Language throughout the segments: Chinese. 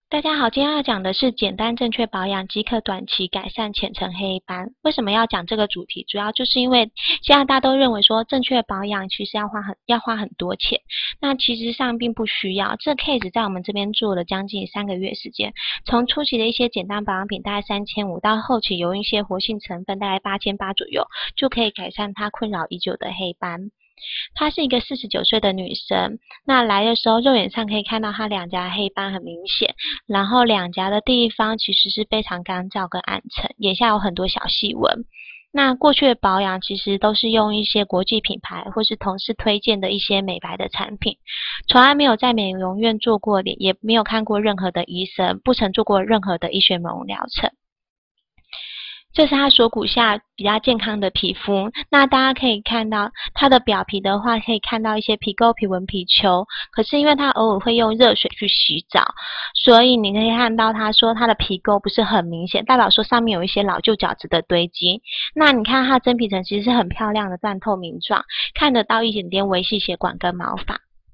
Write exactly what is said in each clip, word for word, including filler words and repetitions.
大家好，今天要讲的是简单正确保养即可短期改善浅层黑斑。为什么要讲这个主题？主要就是因为现在大家都认为说正确保养其实要花很要花很多钱，那其实上并不需要。这 case 在我们这边做了将近三个月时间，从初期的一些简单保养品大概三千五，到后期有一些活性成分大概八千八左右，就可以改善它困扰已久的黑斑。她是一个四十九岁的女生，那来的时候肉眼上可以看到她两颊黑斑很明显，然后两颊的地方其实是非常干燥跟暗沉，眼下有很多小细纹。那过去的保养其实都是用一些国际品牌或是同事推荐的一些美白的产品，从来没有在美容院做过脸，也没有看过任何的医生，不曾做过任何的医学美容疗程。这是他锁骨下比较健康的皮肤，那大家可以看到他的表皮的话，可以看到一些皮沟、皮纹、皮丘，可是因为他偶尔会用热水去洗澡，所以你可以看到他说他的皮沟不是很明显，代表说上面有一些老旧角质的堆积。那你看他的真皮层其实是很漂亮的半透明状，看得到一点点微细血管跟毛发。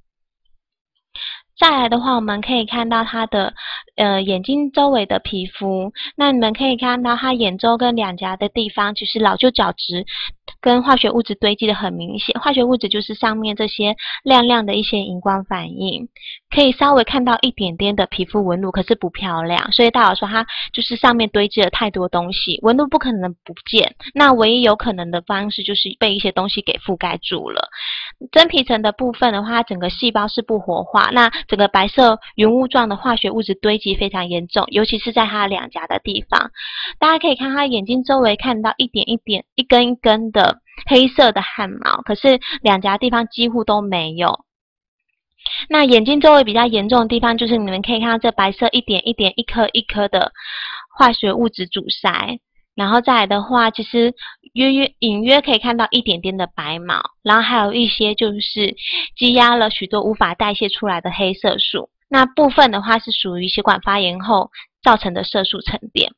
再来的话，我们可以看到它的呃眼睛周围的皮肤，那你们可以看到它眼周跟两颊的地方，其实老旧角质跟化学物质堆积的很明显。化学物质就是上面这些亮亮的一些荧光反应，可以稍微看到一点点的皮肤纹路，可是不漂亮，所以代表说它就是上面堆积了太多东西，纹路不可能不见，那唯一有可能的方式就是被一些东西给覆盖住了。真皮层的部分的话，它整个细胞是不活化，那整个白色云雾状的化学物质堆积非常严重，尤其是在它两颊的地方。大家可以看它眼睛周围看到一点一点、一根一根的黑色的汗毛，可是两颊地方几乎都没有。那眼睛周围比较严重的地方，就是你们可以看到这白色一点一点、一颗一颗的化学物质阻塞。然后再来的话，其实约约隐约可以看到一点点的白毛，然后还有一些就是积压了许多无法代谢出来的黑色素。那部分的话是属于血管发炎后造成的色素沉淀。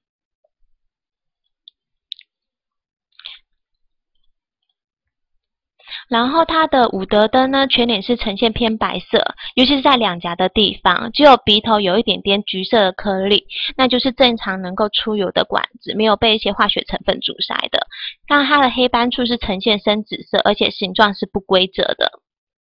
然后它的伍德灯呢，全脸是呈现偏白色，尤其是在两颊的地方，只有鼻头有一点点橘色的颗粒，那就是正常能够出油的管子，没有被一些化学成分阻塞的。那它的黑斑处是呈现深紫色，而且形状是不规则的。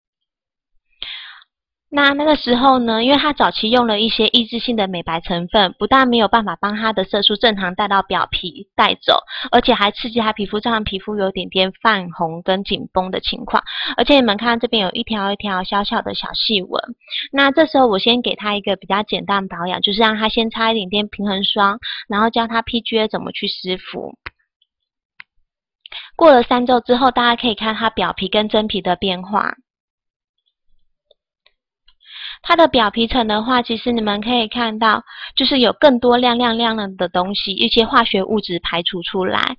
那那个时候呢，因为他早期用了一些抑制性的美白成分，不但没有办法帮他的色素正常带到表皮带走，而且还刺激他皮肤上皮肤有点点泛红跟紧绷的情况。而且你们看这边有一条一条小小的小细纹。那这时候我先给他一个比较简单保养，就是让他先擦一点点平衡霜，然后教他 P G A 怎么去施敷。过了三周之后，大家可以看他表皮跟真皮的变化。它的表皮层的话，其实你们可以看到，就是有更多亮亮亮亮的东西，一些化学物质排除出来。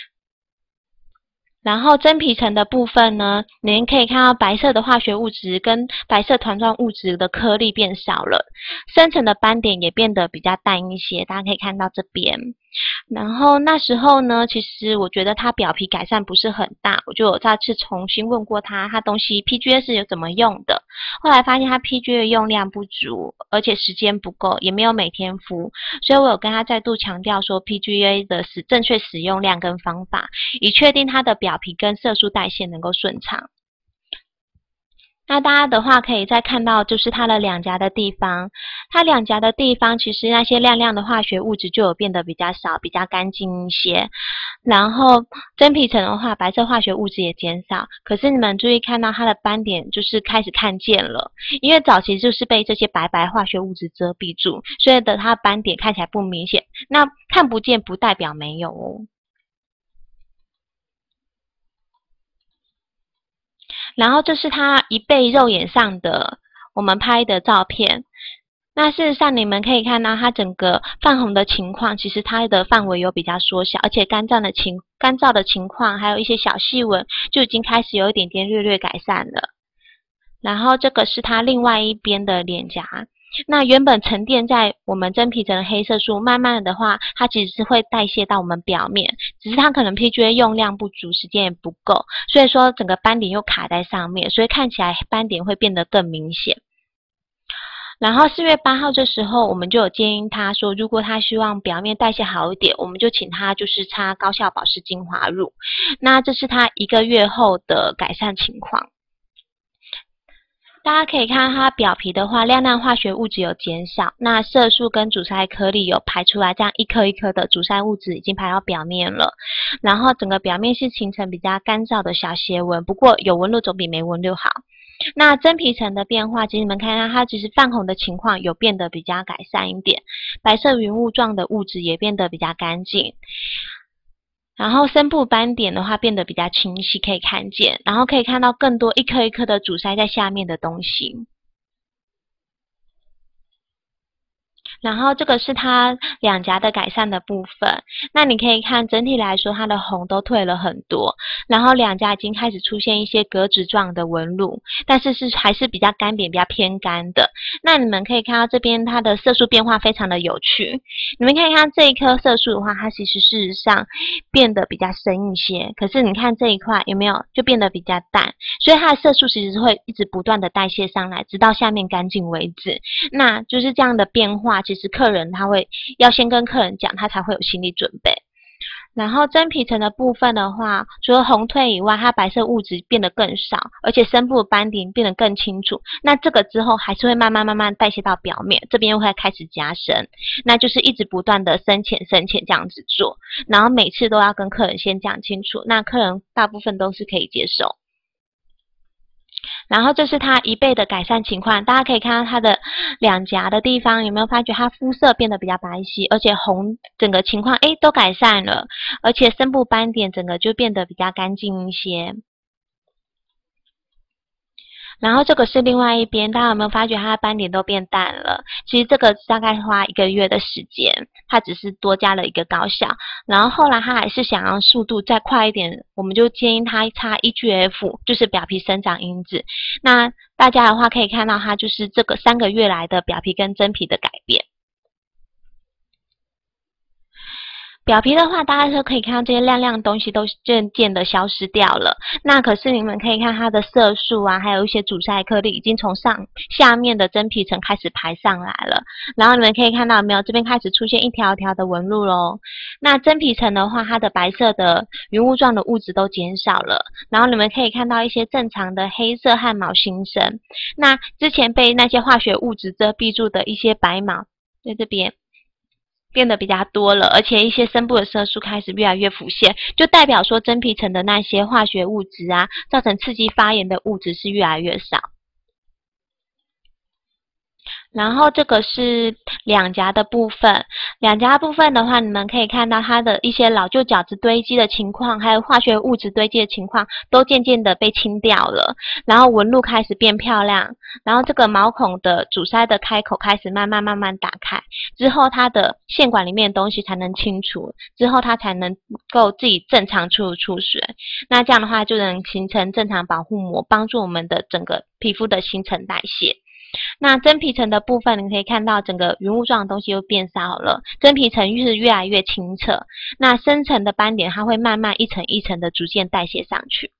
然后真皮层的部分呢，你们可以看到白色的化学物质跟白色团状物质的颗粒变少了，深层的斑点也变得比较淡一些，大家可以看到这边。然后那时候呢，其实我觉得他表皮改善不是很大，我就有再次重新问过他，他东西 P G A 是有怎么用的。后来发现他 P G A 的用量不足，而且时间不够，也没有每天敷，所以我有跟他再度强调说 P G A 的使正确使用量跟方法，以确定他的表皮跟色素代谢能够顺畅。那大家的话可以再看到，就是它的两颊的地方，它两颊的地方其实那些亮亮的化学物质就有变得比较少，比较干净一些。然后真皮层的话，白色化学物质也减少，可是你们注意看到它的斑点就是开始看见了，因为早期就是被这些白白化学物质遮蔽住，所以的它的斑点看起来不明显。那看不见不代表没有哦。然后这是他一背肉眼上的我们拍的照片。那事实上你们可以看到它整个泛红的情况，其实它的范围有比较缩小，而且干燥的情干燥的情况，还有一些小细纹就已经开始有一点点略略改善了。然后这个是它另外一边的脸颊。那原本沉淀在我们真皮层的黑色素，慢慢的话，它其实是会代谢到我们表面，只是它可能 P G A 用量不足，时间也不够，所以说整个斑点又卡在上面，所以看起来斑点会变得更明显。 然后四月八号这时候，我们就有建议他说，如果他希望表面代谢好一点，我们就请他就是擦高效保湿精华乳。那这是他一个月后的改善情况。大家可以看它表皮的话，亮亮化学物质有减少，那色素跟阻塞颗粒有排出来，这样一颗一颗的阻塞物质已经排到表面了。然后整个表面是形成比较干燥的小斜纹，不过有纹路总比没纹路好。那真皮层的变化，其实你们看看它其实泛红的情况有变得比较改善一点，白色云雾状的物质也变得比较干净。然后深部斑点的话变得比较清晰，可以看见，然后可以看到更多一颗一颗的阻塞在下面的东西。然后这个是它两颊的改善的部分，那你可以看整体来说它的红都退了很多，然后两颊已经开始出现一些格子状的纹路，但是是还是比较干扁比较偏干的。那你们可以看到这边它的色素变化非常的有趣，你们可以看这一颗色素的话，它其实事实上变得比较深一些，可是你看这一块有没有就变得比较淡，所以它的色素其实是会一直不断的代谢上来，直到下面干净为止。那就是这样的变化，其实客人他会要先跟客人讲，他才会有心理准备。然后真皮层的部分的话，除了红退以外，它白色物质变得更少，而且深部斑点变得更清楚。那这个之后还是会慢慢慢慢代谢到表面，这边又会开始加深，那就是一直不断的深浅深浅这样子做，然后每次都要跟客人先讲清楚，那客人大部分都是可以接受。然后这是它一倍的改善情况，大家可以看到它的两颊的地方，有没有发觉它肤色变得比较白皙，而且红整个情况诶都改善了，而且深部斑点整个就变得比较干净一些。然后这个是另外一边，大家有没有发觉它的斑点都变淡了？其实这个大概花一个月的时间，它只是多加了一个高效。然后后来他还是想要速度再快一点，我们就建议他擦 E G F， 就是表皮生长因子。那大家的话可以看到，它就是这个三个月来的表皮跟真皮的改变。表皮的话，大家都可以看到这些亮亮的东西都渐渐的消失掉了。那可是你们可以看它的色素啊，还有一些阻塞颗粒已经从上下面的真皮层开始排上来了。然后你们可以看到有没有，这边开始出现一条条的纹路咯。那真皮层的话，它的白色的云雾状的物质都减少了。然后你们可以看到一些正常的黑色汗毛新生。那之前被那些化学物质遮蔽住的一些白毛，在这边变得比较多了，而且一些深部的色素开始越来越浮现，就代表说真皮层的那些化学物质啊，造成刺激发炎的物质是越来越少。然后这个是两颊的部分，两颊部分的话，你们可以看到它的一些老旧角质堆积的情况，还有化学物质堆积的情况，都渐渐的被清掉了，然后纹路开始变漂亮，然后这个毛孔的阻塞的开口开始慢慢慢慢打开，之后它的线管里面的东西才能清除，之后它才能够自己正常出入出水，那这样的话就能形成正常保护膜，帮助我们的整个皮肤的新陈代谢。那真皮层的部分，你可以看到整个云雾状的东西又变少了，真皮层是越来越清澈。那深层的斑点，它会慢慢一层一层的逐渐代谢上去。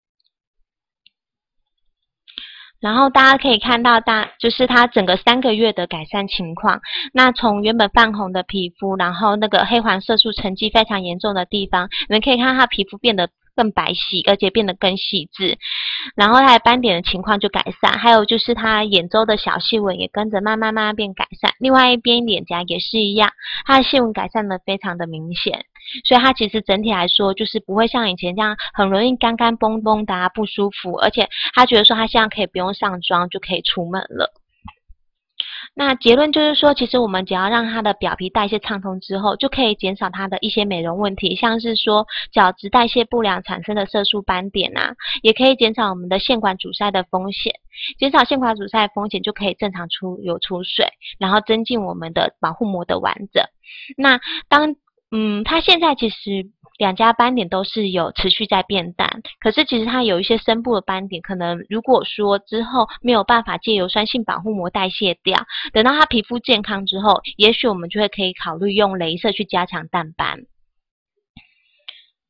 然后大家可以看到大，就是它整个三个月的改善情况。那从原本泛红的皮肤，然后那个黑黄色素沉积非常严重的地方，你们可以看到它皮肤变得更白皙，而且变得更细致。然后它的斑点的情况就改善，还有就是它眼周的小细纹也跟着慢慢慢慢变改善。另外一边脸颊也是一样，它的细纹改善的非常的明显，所以它其实整体来说就是不会像以前这样很容易干干绷绷的啊不舒服，而且他觉得说他现在可以不用上妆就可以出门了。那结论就是说，其实我们只要让它的表皮代谢畅通之后，就可以减少它的一些美容问题，像是说角质代谢不良产生的色素斑点啊，也可以减少我们的线管阻塞的风险。减少线管阻塞的风险，就可以正常出有出水，然后增进我们的保护膜的完整。那当嗯，它现在其实两家斑点都是有持续在变淡，可是其实它有一些深部的斑点，可能如果说之后没有办法借由酸性保护膜代谢掉，等到它皮肤健康之后，也许我们就会可以考虑用雷射去加强淡斑。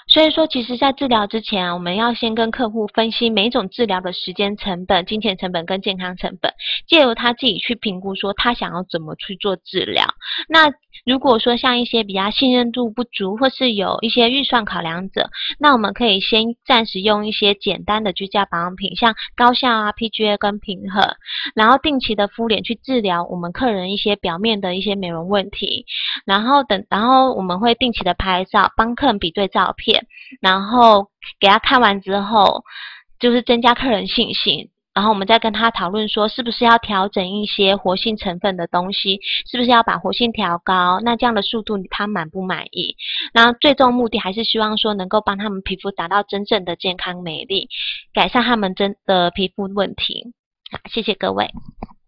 所以说，其实在治疗之前啊，我们要先跟客户分析每一种治疗的时间成本、金钱成本跟健康成本，借由他自己去评估说他想要怎么去做治疗。那如果说像一些比较信任度不足，或是有一些预算考量者，那我们可以先暂时用一些简单的居家保养品，像高效啊、P G A 跟平衡，然后定期的敷脸去治疗我们客人一些表面的一些美容问题，然后等，然后我们会定期的拍照，帮客人比对照片，然后给他看完之后，就是增加客人信心。然后我们再跟他讨论说，是不是要调整一些活性成分的东西，是不是要把活性调高？那这样的速度他满不满意？然后最终目的还是希望说能够帮他们皮肤达到真正的健康美丽，改善他们真的皮肤问题。好，谢谢各位。